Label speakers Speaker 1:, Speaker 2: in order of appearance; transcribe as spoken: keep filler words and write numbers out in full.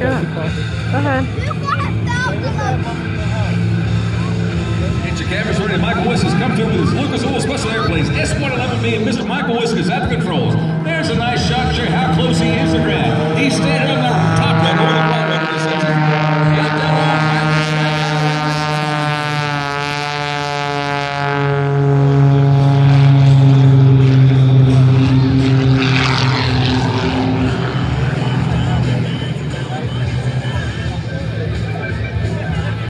Speaker 1: Go ahead.
Speaker 2: Hit your cameras ready. Michael Wiskus come through with his Lucas Oil Special Airplanes S one eleven B and Mister Michael Wiskus at the controls. There's a nice shot to show you how close he is to ground. He's standing on the